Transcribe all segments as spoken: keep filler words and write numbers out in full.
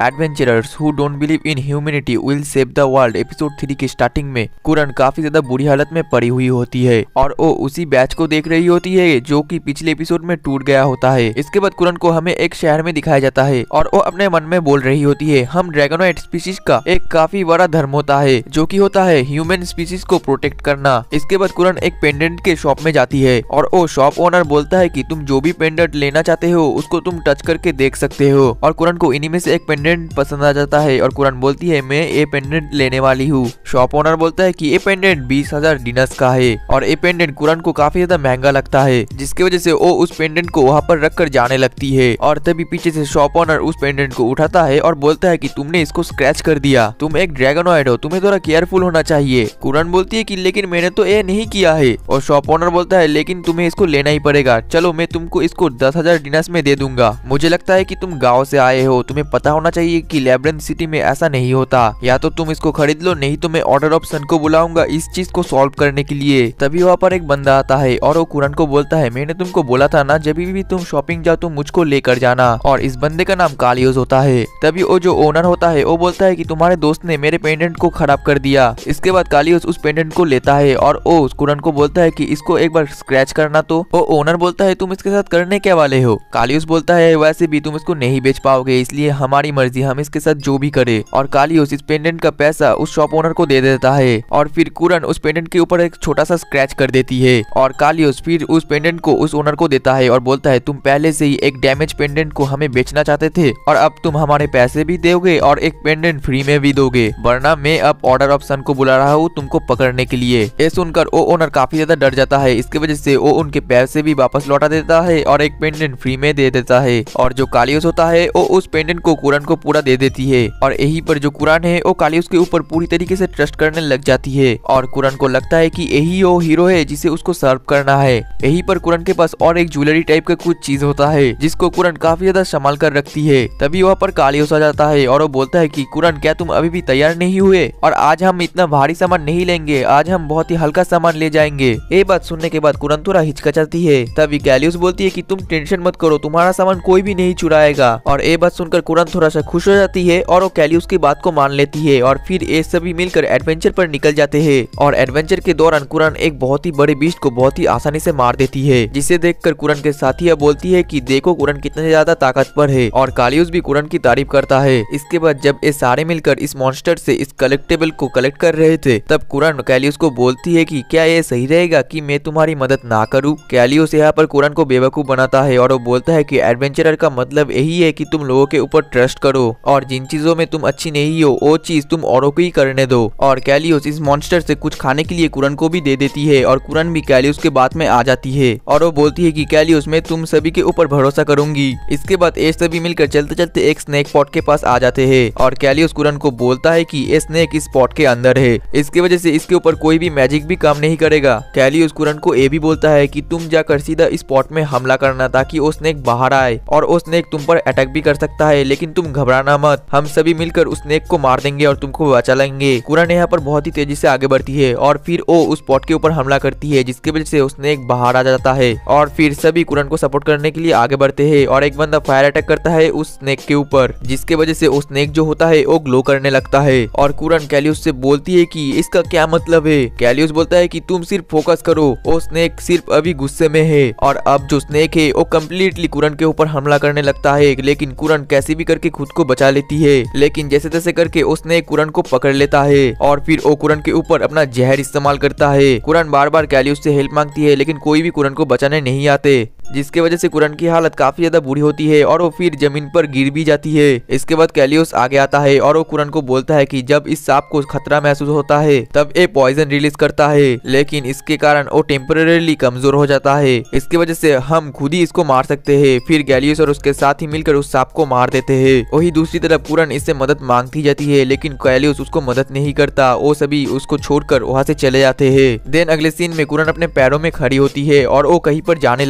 Adventurers who don't believe in humanity will save the world episode three की starting में कुरन काफी ज्यादा बुरी हालत में पड़ी हुई होती है और वो उसी बैच को देख रही होती है जो कि पिछले एपिसोड में टूट गया होता है। इसके बाद कुरन को हमें एक शहर में दिखाया जाता है और वो अपने मन में बोल रही होती है हम ड्रैगनोइड स्पीशीज का एक काफी बड़ा धर्म होता है जो कि होता है ह्यूमन स्पीशीज को प्रोटेक्ट करना। इसके बाद कुरन एक पेंडेंट के शॉप में जाती है और वो शॉप ओनर बोलता है कि तुम जो भी पेंडेंट लेना चाहते हो उसको तुम टच करके देख सकते हो और कुरन को इन्हीं में से एक पेंडेंट पसंद आ जाता है और कुरन बोलती है मैं ये पेंडेंट लेने वाली हूँ। शॉप ओनर बोलता है कि ये पेंडेंट बीस हजार डिनर्स का है और ये पेंडेंट कुरन को काफी ज्यादा महंगा लगता है जिसकी वजह से वो उस पेंडेंट को वहाँ पर रख कर जाने लगती है और तभी पीछे से शॉप ओनर उस पेंडेंट को उठाता है और बोलता है कि तुमने इसको स्क्रैच कर दिया, तुम एक ड्रैगनोइड हो, तुम्हें थोड़ा केयरफुल होना चाहिए। कुरन बोलती है कि लेकिन मैंने तो ये नहीं किया है और शॉप ओनर बोलता है लेकिन तुम्हें इसको लेना ही पड़ेगा, चलो मैं तुमको इसको दस हजार डिनर्स में दे दूंगा। मुझे लगता है कि तुम गाँव से आए हो, तुम्हें पता होना चाहिए कि लैब्रिंथ सिटी में ऐसा नहीं होता, या तो तुम इसको खरीद लो नहीं तो मैं ऑर्डर ऑफ सन को बुलाऊंगा इस चीज को सॉल्व करने के लिए। तभी वहाँ पर एक बंदा आता है और वो कुरन को बोलता है मैंने तुमको बोला था ना जब भी तुम शॉपिंग जाओ तो मुझको लेकर जाना, और इस बंदे का नाम कालियोस होता है। तभी वो जो ओनर होता है वो बोलता है कि तुम्हारे दोस्त ने मेरे पेंडेंट को खराब कर दिया। इसके बाद कालियोस उस पेंडेंट को लेता है और वो उस कुरन को बोलता है कि इसको एक बार स्क्रैच करना। तो वो ओनर बोलता है तुम इसके साथ करने क्या वाले हो? कालियोस बोलता है वैसे भी तुम इसको नहीं बेच पाओगे इसलिए हमारी मर्जी, हम इसके साथ जो भी करे। और कालियोस इस पेंडेंट का पैसा उस शॉप ओनर को दे देता है और फिर कुरन उस पेंडेंट के ऊपर एक छोटा सा स्क्रैच कर देती है और कालियोस फिर उस पेंडेंट को उस ओनर को देता है और बोलता है तुम पहले से ही एक डैमेज पेंडेंट को हमें बेचना चाहते थे और अब तुम हमारे पैसे भी दोगे और एक पेंडेंट फ्री में भी दोगे, वरना मैं अब ऑर्डर ऑफ सन को बुला रहा हूँ तुमको पकड़ने के लिए। ये सुनकर वो ओनर काफी ज्यादा डर जाता है, इसकी वजह से वो उनके पैसे भी वापस लौटा देता है और एक पेंडेंट फ्री में दे देता है। और जो कालियोस होता है वो उस पेंडेंट को कुरन को पूरा दे देती है और यही पर जो कुरन है वो कालियोस के ऊपर पूरी तरीके से ट्रस्ट करने लग जाती है और कुरन को लगता है कि यही वो हीरो है जिसे उसको सर्व करना है। यही पर कुरन के पास और एक ज्वेलरी टाइप का कुछ चीज होता है जिसको कुरन काफी ज्यादा संभाल कर रखती है। तभी वहाँ पर कालियोस आ जाता है और वो बोलता है कि कुरन क्या तुम अभी भी तैयार नहीं हुए? और आज हम इतना भारी सामान नहीं लेंगे, आज हम बहुत ही हल्का सामान ले जाएंगे। ये बात सुनने के बाद कुरन थोड़ा हिचकिचाती है। तभी कालियोस बोलती है कि तुम टेंशन मत करो, तुम्हारा सामान कोई भी नहीं चुराएगा। और ये बात सुनकर कुरन थोड़ा सा खुश हो जाती है और वो कालियोस की बात को मान लेती है और फिर ये सभी मिलकर एडवेंचर पर निकल जाते हैं। और एडवेंचर के दौरान कुरन एक बहुत ही बड़े बीस्ट को बहुत ही आसानी से मार देती है जिसे देखकर कुरन के साथी बोलती है कि देखो कुरन कितने ज्यादा ताकतवर है और कालियोस भी कुरन की तारीफ करता है। इसके बाद जब ये सारे मिलकर इस मॉन्स्टर से इस कलेक्टेबल को कलेक्ट कर रहे थे तब कुरन कालियोस को बोलती है कि क्या ये सही रहेगा कि मैं तुम्हारी मदद ना करूं? कालियोस यहाँ पर कुरन को बेवकूफ बनाता है और वो बोलता है कि एडवेंचरर का मतलब यही है कि तुम लोगों के ऊपर ट्रस्ट करो और जिन चीजों में तुम अच्छी नहीं हो वो चीज तुम औरों को ही करने दो। और कालियोस इस मॉन्स्टर से कुछ खाने के लिए कुरन को भी दे देती है और कुरन भी कालियोस के बात में आ जाती है और वो बोलती है कि कालियोस मैं तुम सभी के ऊपर भरोसा करूंगी। इसके बाद ये सभी मिलकर चलते चलते एक स्नेक पॉट के पास आ जाते हैं और कालियोस कुरन को बोलता है कि ये स्नेक इस पॉट के अंदर है, इसकी वजह से इसके ऊपर कोई भी मैजिक भी काम नहीं करेगा। कालियोस कुरन को ये भी बोलता है कि तुम जाकर सीधा इस पॉट में हमला करना ताकि वो स्नेक बाहर आए और वो स्नेक तुम पर अटैक भी कर सकता है, लेकिन तुम घबराना मत, हम सभी मिलकर उस स्नेक को मार देंगे और तुमको बचा लेंगे। कुरन यहाँ पर बहुत ही तेजी से आगे बढ़ती है और फिर वो उस पॉट के ऊपर हमला करती है जिसकी वजह से वो स्नेक बाहर आ जाता है और फिर सभी कुरन को सपोर्ट करने के लिए आगे बढ़ते हैं और एक बंदा फायर अटैक करता है उस स्नेक के ऊपर जिसके वजह से वो स्नेक जो होता है वो ग्लो करने लगता है और कुरन कालियोस से बोलती है कि इसका क्या मतलब है? कालियोस बोलता है कि तुम सिर्फ फोकस करो, वो स्नेक सिर्फ अभी गुस्से में है। और अब जो स्नेक है वो कम्प्लीटली कुरन के ऊपर हमला करने लगता है, लेकिन कुरन कैसे भी करके खुद को बचा लेती है, लेकिन जैसे तैसे करके वो स्नेक कुरन को पकड़ लेता है और फिर वो कुरन के ऊपर अपना जहर इस्तेमाल करता है। कुरन बार बार कालियोस से हेल्प मांगती है लेकिन कोई भी कुरन को बचाने नहीं आते जिसके वजह से कुरन की हालत काफी ज्यादा बुरी होती है और वो फिर जमीन पर गिर भी जाती है। इसके बाद कालियोस आगे आता है और वो कुरन को बोलता है कि जब इस सांप को खतरा महसूस होता है तब ये पॉइजन रिलीज करता है, लेकिन इसके कारण वो टेम्परेरीली कमजोर हो जाता है, इसकी वजह से हम खुद ही इसको मार सकते हैं। फिर कालियोस और उसके साथ ही मिलकर उस सांप को मार देते हैं। वही दूसरी तरफ कुरन इससे मदद मांगती जाती है लेकिन कालियोस उसको मदद नहीं करता, वो सभी उसको छोड़कर वहाँ से चले जाते हैं। देन अगले सीन में कुरन अपने पैरों में खड़ी होती है और वो कहीं पर जाने लगती है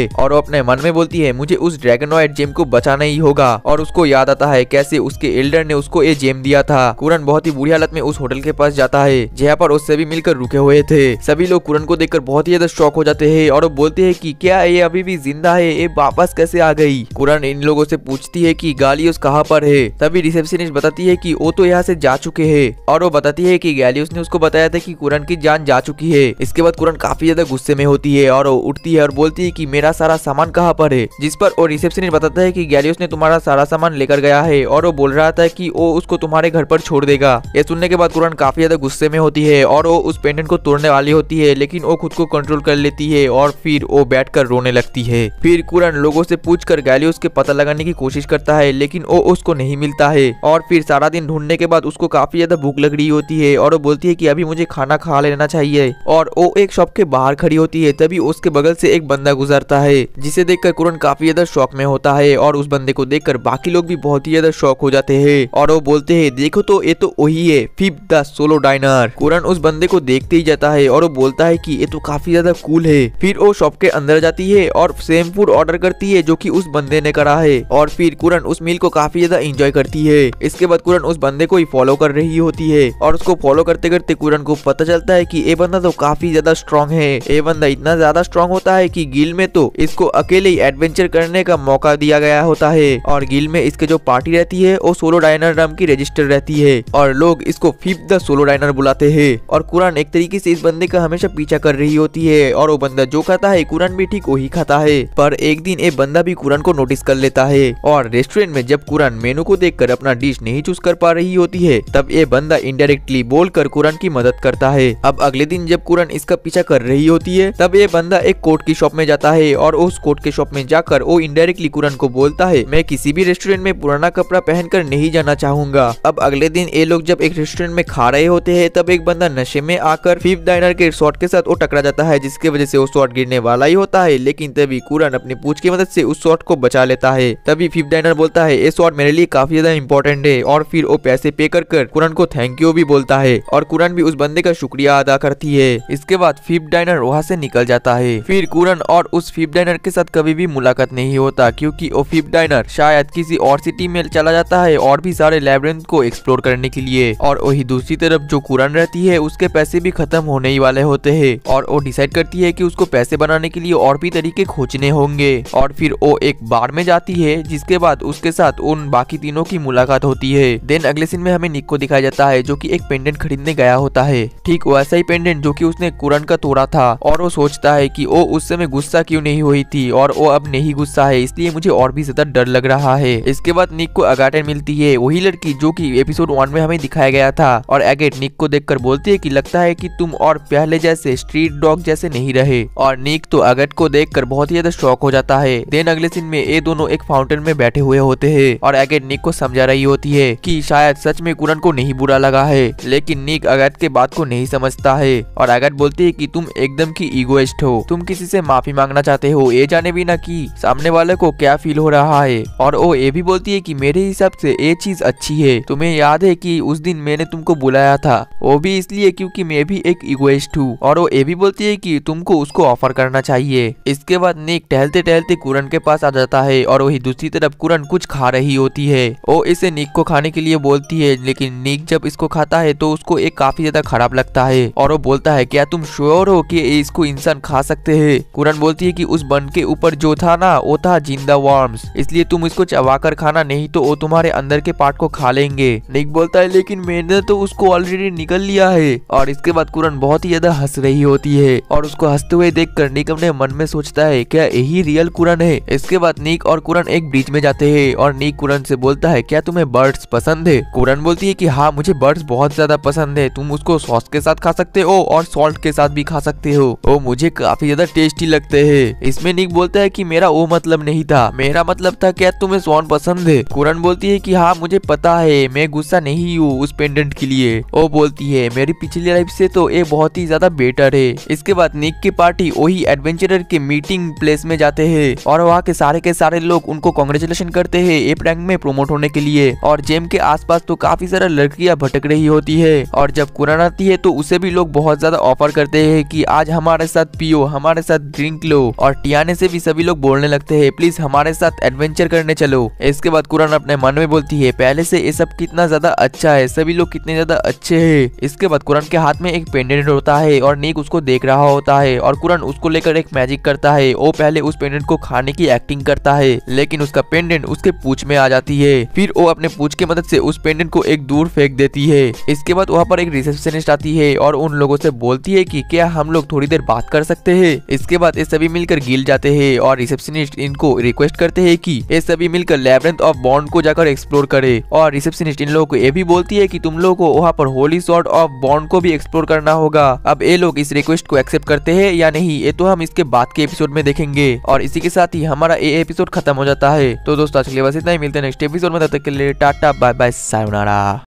है और वो अपने मन में बोलती है मुझे उस ड्रैगनॉइड जेम को बचाना ही होगा। और उसको याद आता है कैसे उसके एल्डर ने उसको ये जेम दिया था। कुरन बहुत ही बुरी हालत में उस होटल के पास जाता है जहाँ पर वो सभी मिलकर रुके हुए थे। सभी लोग कुरन को देखकर बहुत ही ज्यादा शॉक हो जाते हैं और वो बोलते हैं कि क्या ये अभी भी जिंदा है, ये वापस कैसे आ गई। कुरन इन लोगों से पूछती है कि गैलियस कहाँ पर है। तभी रिसेप्शनिस्ट बताती है कि वो तो यहाँ से जा चुके हैं और वो बताती है कि गैलियस ने उसको बताया था कि कुरन की जान जा चुकी है। इसके बाद कुरन काफी ज्यादा गुस्से में होती है और वो उठती है और बोलती है कि मेरा सारा सामान कहाँ पर है। जिस पर वो रिसेप्शनिस्ट बताता है कि गैलियस ने तुम्हारा सारा सामान लेकर गया है और वो बोल रहा था कि वो उसको तुम्हारे घर पर छोड़ देगा। ये सुनने के बाद कुरन काफी ज्यादा गुस्से में होती है और वो उस पेंडेंट को तोड़ने वाली होती है, लेकिन वो खुद को कंट्रोल कर लेती है और फिर वो बैठकर रोने लगती है। फिर कुरन लोगों से पूछकर गैलियस के पता लगाने की कोशिश करता है, लेकिन वो उसको नहीं मिलता है। और फिर सारा दिन ढूंढने के बाद उसको काफी ज्यादा भूख लग रही होती है और वो बोलती है कि अभी मुझे खाना खा लेना चाहिए। और वो एक शॉप के बाहर खड़ी होती है। तभी उसके बगल से एक बंदा गुजरता है जिसे देखकर कुरन काफी ज्यादा शौक में होता है और उस बंदे को देखकर बाकी लोग भी बहुत ही ज्यादा शौक हो जाते हैं और वो बोलते हैं देखो तो ये तो वही है, फिफ द सोलो डाइनर। कुरन उस बंदे को देखते ही जाता है और वो बोलता है कि ये तो काफी ज्यादा कूल है। फिर वो शॉप के अंदर जाती है और सेम फूड ऑर्डर करती है जो कि उस बंदे ने करा है और फिर कुरन उस मील को काफी ज्यादा एंजॉय करती है। इसके बाद कुरन उस बंदे को ही फॉलो कर रही होती है और उसको फॉलो करते करते कुरन को पता चलता है कि ये बंदा तो काफी ज्यादा स्ट्रॉन्ग है। ये बंदा इतना ज्यादा स्ट्रॉन्ग होता है कि गिल में तो इसको अकेले ही एडवेंचर करने का मौका दिया गया होता है और गिल में इसके जो पार्टी रहती है वो सोलो डाइनर नाम की रजिस्टर रहती है और लोग इसको फिफ द सोलो डाइनर बुलाते हैं। और कुरन एक तरीके से इस बंदे का हमेशा पीछा कर रही होती है और वो बंदा जो खाता है कुरन भी ठीक वही खाता है। पर एक दिन ये बंदा भी कुरन को नोटिस कर लेता है और रेस्टोरेंट में जब कुरन मेनू को देखकर अपना डिश नहीं चूज कर पा रही होती है तब ये बंदा इनडायरेक्टली बोलकर कुरन की मदद करता है। अब अगले दिन जब कुरन इसका पीछा कर रही होती है तब ये बंदा एक कोट की शॉप में जाता है और उस कोट के शॉप में जाकर वो इनडायरेक्टली कुरन को बोलता है मैं किसी भी रेस्टोरेंट में पुराना कपड़ा पहनकर नहीं जाना चाहूंगा। अब अगले दिन ये लोग जब एक रेस्टोरेंट में खा रहे होते हैं तब एक बंदा नशे में आकर फिफ डाइनर के शॉट के साथ वो टकरा जाता है जिसकी वजह से वो शॉट गिरने वाला ही होता है, लेकिन तभी कुरन अपनी पूंछ की मदद से उस शॉट को बचा लेता है। तभी फिफ डाइनर बोलता है ये शॉट मेरे लिए काफी ज्यादा इंपॉर्टेंट है और फिर वो पैसे पे कर कर कुरन को थैंक यू भी बोलता है और कुरन भी उस बंदे का शुक्रिया अदा करती है। इसके बाद फिफ डाइनर वहाँ से निकल जाता है। फिर कुरन और उस फिफ डाइनर के साथ कभी भी मुलाकात नहीं होता क्योंकि वो फिफ डाइनर शायद किसी और सिटी में चला जाता है और भी सारे लैबिरिंथ को एक्सप्लोर करने के लिए। और वही दूसरी तरफ जो कुरन रहती है उसके पैसे भी खत्म होने ही वाले होते हैं और वो डिसाइड करती है कि उसको पैसे बनाने के लिए और भी तरीके खोजने होंगे और फिर वो एक बार में जाती है जिसके बाद उसके साथ उन बाकी तीनों की मुलाकात होती है। देन अगले सीन में हमें निक को दिखाया जाता है जो कि एक पेंडेंट खरीदने गया होता है, ठीक वैसा ही पेंडेंट जो कि उसने कुरन का तोड़ा था और वो सोचता है कि वो उस समय गुस्सा क्यों नहीं हुई थी और वो अब नहीं गुस्सा है, इसलिए मुझे और भी ज्यादा डर लग रहा है। इसके बाद निक को अगाटे मिलती है, वही लड़की जो कि एपिसोड वन में हमें दिखाया गया था और एगेट निक को देखकर बोलती है कि लगता है कि तुम और पहले जैसे स्ट्रीट डॉग जैसे नहीं रहे और निक तो एगेट को देखकर बहुत ही ज्यादा शॉक हो जाता है। देन अगले सीन में ये दोनों एक फाउंटेन में बैठे हुए होते हैं और एगेट निक को समझा रही होती है कि शायद सच में कुरन को नहीं बुरा लगा है, लेकिन निक एगेट के बात को नहीं समझता है और एगेट बोलती है कि तुम एकदम की ईगोइस्ट हो, तुम किसी से माफी मांगना चाहते हो ये जाने भी ना कि सामने वाले को क्या फील हो रहा है। और वो ये भी बोलती है कि मेरे हिसाब से ये चीज अच्छी है, तुम्हें याद है कि उस दिन मैंने तुमको बुलाया था वो भी इसलिए क्योंकि मैं भी एक इगोइस्ट हूँ। और वो ये भी बोलती है कि तुमको उसको ऑफर करना चाहिए। इसके बाद निक टहलते टहलते कुरन के पास आ जाता है और वही दूसरी तरफ कुरन कुछ खा रही होती है। वो इसे निक को खाने के लिए बोलती है, लेकिन निक जब इसको खाता है तो उसको एक काफी ज्यादा खराब लगता है और वो बोलता है क्या तुम श्योर हो कि इसको इंसान खा सकते हैं। कुरन बोलती है कि उस बन के ऊपर जो था ना वो था जिंदा वर्म्स, इसलिए तुम इसको चबाकर खाना, नहीं तो वो तुम्हारे अंदर के पार्ट को खा लेंगे। निक बोलता है लेकिन मैंने तो उसको ऑलरेडी निकल लिया है। और इसके बाद कुरन बहुत ही ज्यादा हंस रही होती है और उसको हंसते हुए देखकर निक अपने मन में सोचता है क्या यही रियल कुरन है। इसके बाद निक और कुरन एक ब्रिज में जाते हैं और निक कुरन से बोलता है क्या तुम्हें बर्ड्स पसंद है। कुरन बोलती है कि हाँ मुझे बर्ड्स बहुत ज्यादा पसंद है, तुम उसको सॉस के साथ खा सकते हो और सॉल्ट के साथ भी खा सकते हो, वो मुझे काफी ज्यादा टेस्टी लगते हैं। इसमें निक बोलता है कि मेरा वो मतलब नहीं था, मेरा मतलब था क्या तुम्हें स्वॉन पसंद है। कुरन बोलती है कि हाँ मुझे पता है, मैं गुस्सा नहीं हूँ उस पेंडेंट के लिए। वो बोलती है मेरी पिछली लाइफ से तो ये बहुत ही ज्यादा बेटर है। इसके बाद निक की पार्टी वही एडवेंचरर के मीटिंग प्लेस में जाते हैं और वहाँ के सारे के सारे लोग उनको कांग्रेचुलेशन करते हैं एप रैंक में प्रमोट होने के लिए। और जेम के आसपास तो काफी सारा लड़कियां भटक रही होती है और जब कुरन आती है तो उसे भी लोग बहुत ज्यादा ऑफर करते हैं कि आज हमारे साथ पियो, हमारे साथ ड्रिंक लो। और और टियाने से भी सभी लोग बोलने लगते हैं प्लीज हमारे साथ एडवेंचर करने चलो। इसके बाद कुरान अपने मन में बोलती है पहले से ये सब कितना ज्यादा अच्छा है, सभी लोग कितने ज्यादा अच्छे हैं। इसके बाद कुरान के हाथ में एक पेंडेंट होता है और नीक उसको देख रहा होता है और कुरान उसको लेकर एक मैजिक करता है। वो पहले उस पेंडेंट को खाने की एक्टिंग करता है लेकिन उसका पेंडेंट उसके पूंछ में आ जाती है। फिर वो अपने पूंछ की मदद से उस पेंडेंट को एक दूर फेंक देती है। इसके बाद वहाँ पर एक रिसेप्शनिस्ट आती है और उन लोगों से बोलती है कि क्या हम लोग थोड़ी देर बात कर सकते हैं। इसके बाद ये सभी मिलकर गिल जाते हैं और रिसेप्शनिस्ट इनको रिक्वेस्ट करते हैं कि ये सभी मिलकर लैब्रिंथ ऑफ बॉन्ड को जाकर एक्सप्लोर करे। और रिसेप्शनिस्ट इन लोगों को ये भी बोलती है कि तुम लोगों को वहाँ पर होली सॉर्ड ऑफ बॉन्ड को भी एक्सप्लोर करना होगा। अब ये लोग इस रिक्वेस्ट को एक्सेप्ट करते हैं या नहीं ये तो हम इसके बाद के एपिसोड में देखेंगे। और इसी के साथ ही हमारा ये एपिसोड खत्म हो जाता है। तो दोस्तों आज के लिए बस इतना ही, मिलते हैं नेक्स्ट एपिसोड में, तब तक के लिए टाटा बाय बाय सायोनारा।